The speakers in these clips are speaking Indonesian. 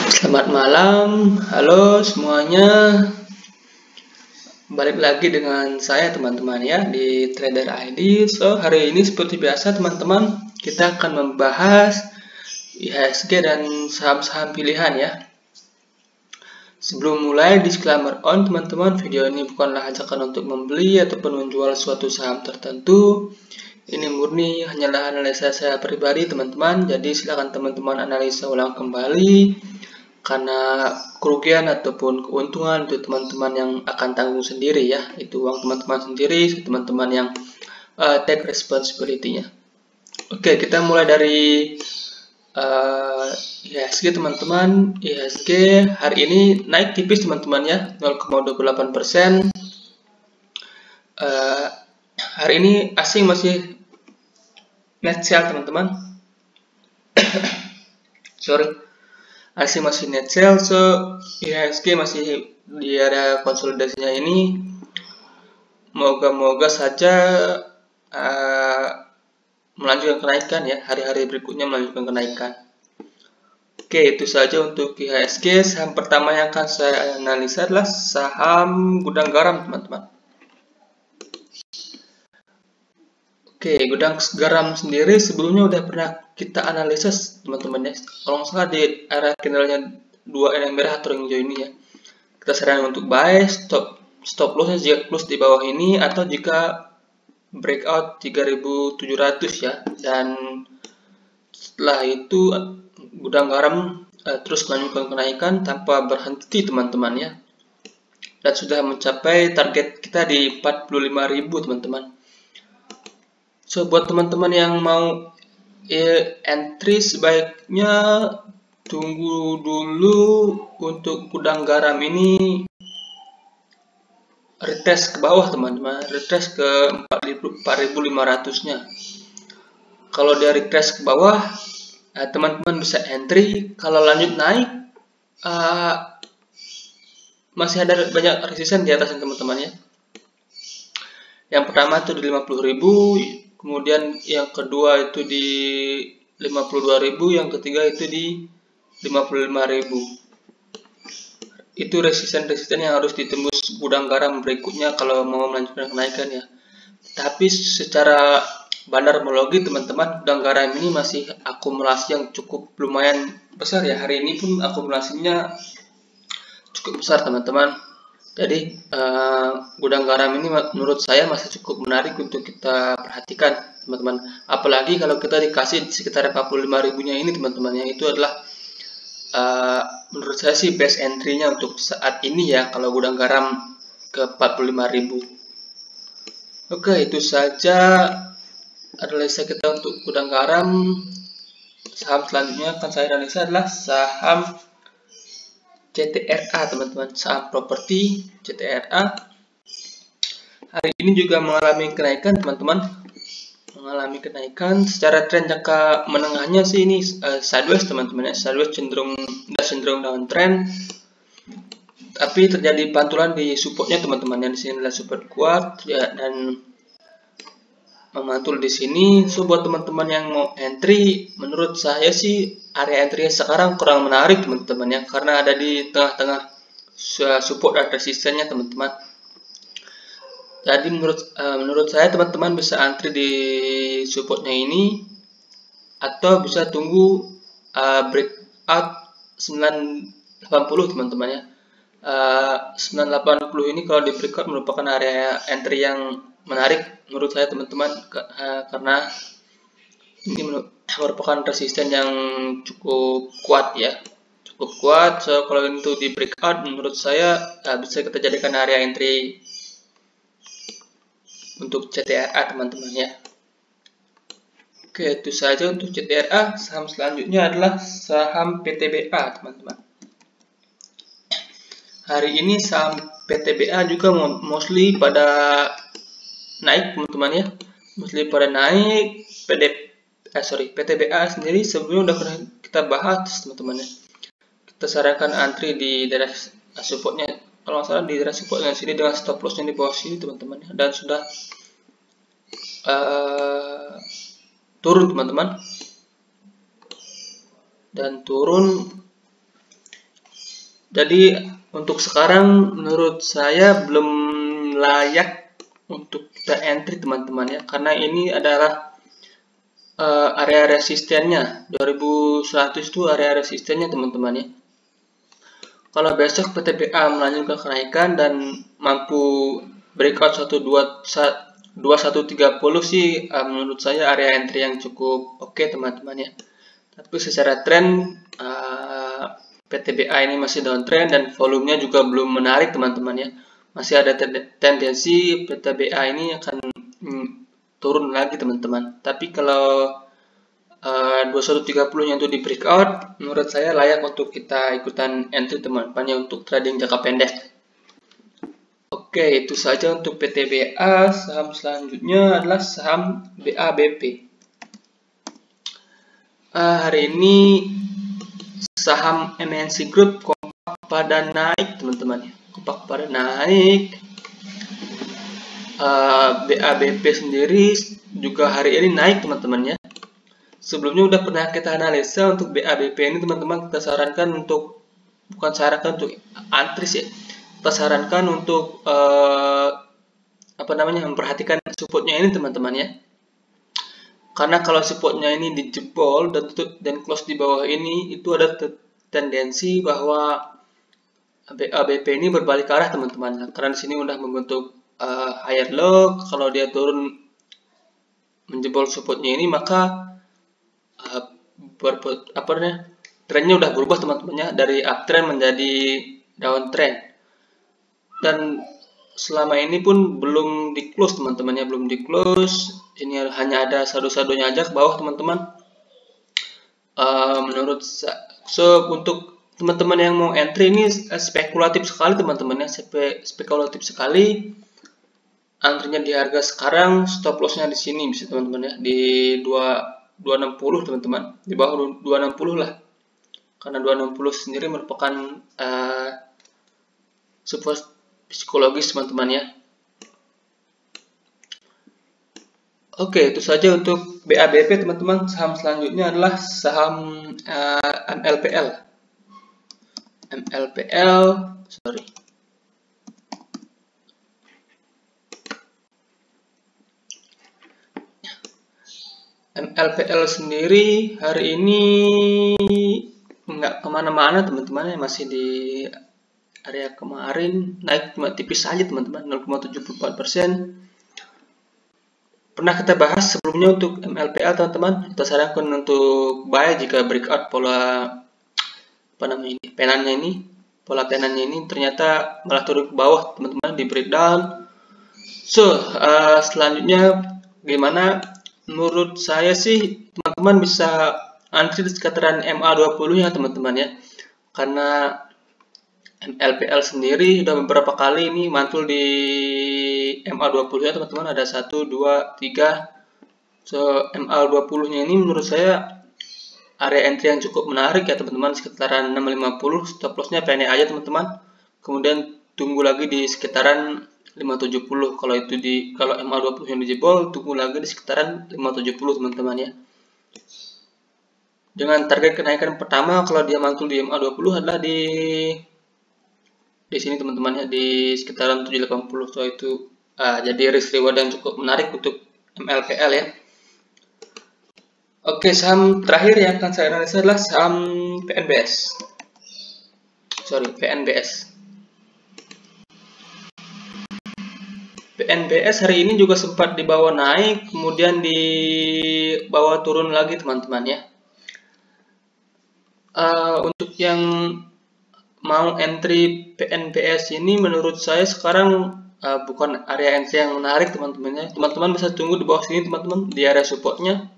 Selamat malam, halo semuanya. Balik lagi dengan saya teman-teman ya di Trader ID. So hari ini seperti biasa teman-teman, kita akan membahas IHSG dan saham-saham pilihan ya. Sebelum mulai, disclaimer on teman-teman, video ini bukanlah ajakan untuk membeli ataupun menjual suatu saham tertentu. Ini murni hanyalah analisa saya pribadi teman-teman, jadi silakan teman-teman analisa ulang kembali. Karena kerugian ataupun keuntungan itu teman-teman yang akan tanggung sendiri ya, itu uang teman-teman sendiri, teman-teman yang take responsibility-nya. Oke, kita mulai dari IHSG teman-teman. IHSG hari ini naik tipis teman-teman ya, 0,28%. Hari ini asing masih net sell teman-teman. Sorry. Asing masih net sell, so IHSG masih di area konsolidasinya ini. Moga-moga saja melanjutkan kenaikan ya, hari-hari berikutnya melanjutkan kenaikan. Oke, itu saja untuk IHSG. Saham pertama yang akan saya analisa adalah saham Gudang Garam teman-teman. Oke, Gudang Garam sendiri sebelumnya udah pernah kita analisis teman-teman ya. Kalau nggak salah di area candlenya 2 yang merah atau yang hijau ini ya. Kita sarankan untuk buy, stop lossnya jika close di bawah ini atau jika breakout 3700 ya. Dan setelah itu Gudang Garam terus melanjutkan kenaikan tanpa berhenti teman-teman ya. Dan sudah mencapai target kita di 45.000 teman-teman. So buat teman-teman yang mau entry sebaiknya tunggu dulu untuk Gudang Garam ini retest ke bawah teman-teman, retest ke 4.500-nya. Kalau dia retest ke bawah, teman-teman bisa entry. Kalau lanjut naik, masih ada banyak resisten di atasnya teman-teman ya. Yang pertama itu di 50.000, kemudian yang kedua itu di 52.000, yang ketiga itu di 55.000. Itu resisten-resisten yang harus ditembus Gudang Garam berikutnya kalau mau melanjutkan kenaikan ya. Tapi secara bandarmologi teman-teman, Gudang Garam ini masih akumulasi yang cukup lumayan besar ya. Hari ini pun akumulasinya cukup besar teman-teman. Jadi Gudang Garam ini menurut saya masih cukup menarik untuk kita perhatikan teman-teman. Apalagi kalau kita dikasih sekitar 45.000-nya ini teman-teman ya, itu adalah menurut saya sih best entry-nya untuk saat ini ya kalau Gudang Garam ke 45.000. Oke, itu saja analisa kita untuk Gudang Garam. Saham selanjutnya akan saya analisa adalah saham CTRA teman-teman, saham properti CTRA. Hari ini juga mengalami kenaikan teman-teman, mengalami kenaikan. Secara tren jangka menengahnya sih ini sideways teman-teman ya, sideways cenderung downtrend. Tapi terjadi pantulan di supportnya teman-teman, yang di sini adalah support kuat ya, dan memantul di sini. So buat teman-teman yang mau entry, menurut saya sih area entry sekarang kurang menarik teman-teman ya, karena ada di tengah-tengah support dan resistennya teman-teman. Jadi menurut saya teman-teman bisa antri di supportnya ini atau bisa tunggu breakout 980 teman-teman ya. 980 ini kalau di breakout merupakan area entry yang menarik menurut saya teman-teman, karena ini merupakan resisten yang cukup kuat ya, cukup kuat. So kalau itu di breakout menurut saya bisa kita jadikan area entry untuk CTRA teman-teman ya. Oke, itu saja untuk CTRA. Saham selanjutnya adalah saham PTBA teman-teman. Hari ini saham PTBA juga mostly pada naik teman-teman ya, mostly pada naik. PTBA sendiri sebelumnya udah pernah kita bahas teman-teman ya. Kita sarankan antri di daerah supportnya, kalau nggak salah di daerah supportnya sini dengan stop lossnya di bawah sini teman-teman ya, dan sudah turun teman-teman, dan turun Jadi untuk sekarang menurut saya belum layak untuk kita entry teman-teman ya, karena ini adalah area resistennya 2100 itu area resistennya teman-teman ya. Kalau besok PTBA melanjutkan kenaikan dan mampu breakout 2130 sih menurut saya area entry yang cukup oke teman-teman ya. Tapi secara tren PTBA ini masih downtrend dan volumenya juga belum menarik teman-teman ya. Masih ada tendensi PTBA ini akan turun lagi teman-teman. Tapi kalau 2130 yang itu di breakout, menurut saya layak untuk kita ikutan entry teman-teman ya, untuk trading jangka pendek. Oke, itu saja untuk PTBA. Saham selanjutnya adalah saham BABP. Hari ini saham MNC Group kompak pada naik teman-teman ya, kompak pada naik. BABP sendiri juga hari ini naik teman-teman ya. Sebelumnya udah pernah kita analisa untuk BABP ini teman-teman, kita sarankan untuk, bukan sarankan untuk antris ya, kita sarankan untuk memperhatikan supportnya ini teman-teman ya. Karena kalau supportnya ini dijebol dan close di bawah ini, itu ada tendensi bahwa BABP ini berbalik arah teman-teman. Karena di sini udah membentuk higher low, kalau dia turun menjebol supportnya ini, maka trennya udah berubah teman-teman ya, dari uptrend menjadi downtrend. Dan selama ini pun belum di close teman-teman ya, belum di close. Ini hanya ada saldo-saldonya aja ke bawah teman-teman. Menurut untuk teman-teman yang mau entry ini spekulatif sekali teman-teman ya, spekulatif sekali. Antrinya di harga sekarang, stop lossnya di sini bisa teman-teman ya, di 260 teman-teman, di bawah 260 lah. Karena 260 sendiri merupakan support psikologis teman-teman ya. Oke, itu saja untuk BABP teman-teman. Saham selanjutnya adalah saham MLPL. MLPL sendiri hari ini nggak kemana-mana teman-teman ya, masih di area kemarin, naik cuma tipis saja teman-teman, 0,74%. Pernah kita bahas sebelumnya untuk MLPL teman-teman, kita sarankan untuk buy jika breakout pola pola penannya ini ternyata malah turun ke bawah teman-teman, di breakdown. Selanjutnya gimana? Menurut saya sih teman-teman bisa antri di sekitaran MA20 ya teman-teman ya, karena MLPL sendiri udah beberapa kali ini mantul di MA20 ya teman-teman, ada 1, 2, 3. MA20 nya ini menurut saya area entry yang cukup menarik ya teman-teman, sekitaran 650, stop lossnya pendek aja teman-teman. Kemudian tunggu lagi di sekitaran 570. Kalau MA20 yang dijebol, tunggu lagi di sekitaran 570 teman-teman ya. Dengan target kenaikan pertama kalau dia mantul di MA20 adalah di sini teman-teman ya, di sekitaran 780. Itu jadi risk reward yang cukup menarik untuk MLPL ya. Oke, saham terakhir yang akan saya analisa adalah saham PNBS. PNBS hari ini juga sempat dibawa naik, kemudian dibawa turun lagi teman-teman ya. Untuk yang mau entry PNBS ini menurut saya sekarang bukan area entry yang menarik teman-teman ya. Teman-teman bisa tunggu di bawah sini teman-teman, di area supportnya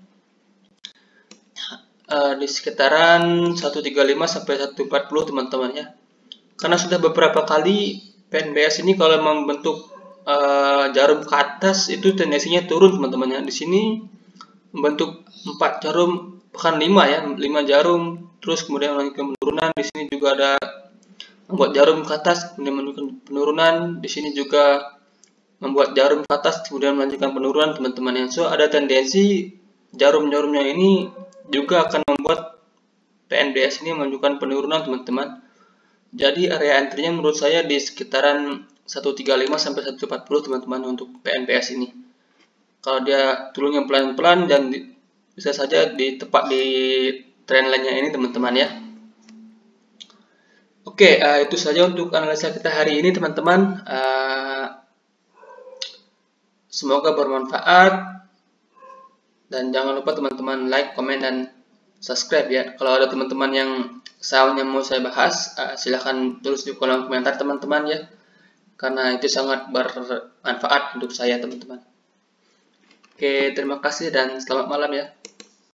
di sekitaran 135 sampai 140 teman-teman ya. Karena sudah beberapa kali PNBS ini kalau membentuk jarum ke atas itu tendensinya turun teman-teman ya. Di sini membentuk 4 jarum, bahkan 5 ya, 5 jarum, terus kemudian melanjutkan penurunan. Di sini juga ada membuat jarum ke atas kemudian melanjutkan penurunan. Di sini juga membuat jarum ke atas kemudian melanjutkan penurunan teman-teman ya. So ada tendensi jarum-jarumnya ini juga akan membuat PNBS ini menunjukkan penurunan teman-teman. Jadi area entry-nya menurut saya di sekitaran 135 sampai 140 teman-teman untuk PNPS ini. Kalau dia turunnya pelan-pelan dan bisa saja ditepak di trendline-nya ini teman-teman ya. Oke, itu saja untuk analisa kita hari ini teman-teman. Semoga bermanfaat dan jangan lupa teman-teman like, komen, dan subscribe ya. Kalau ada teman-teman yang sound yang mau saya bahas, silahkan tulis di kolom komentar teman-teman ya, karena itu sangat bermanfaat untuk saya teman-teman. Oke, terima kasih dan selamat malam ya.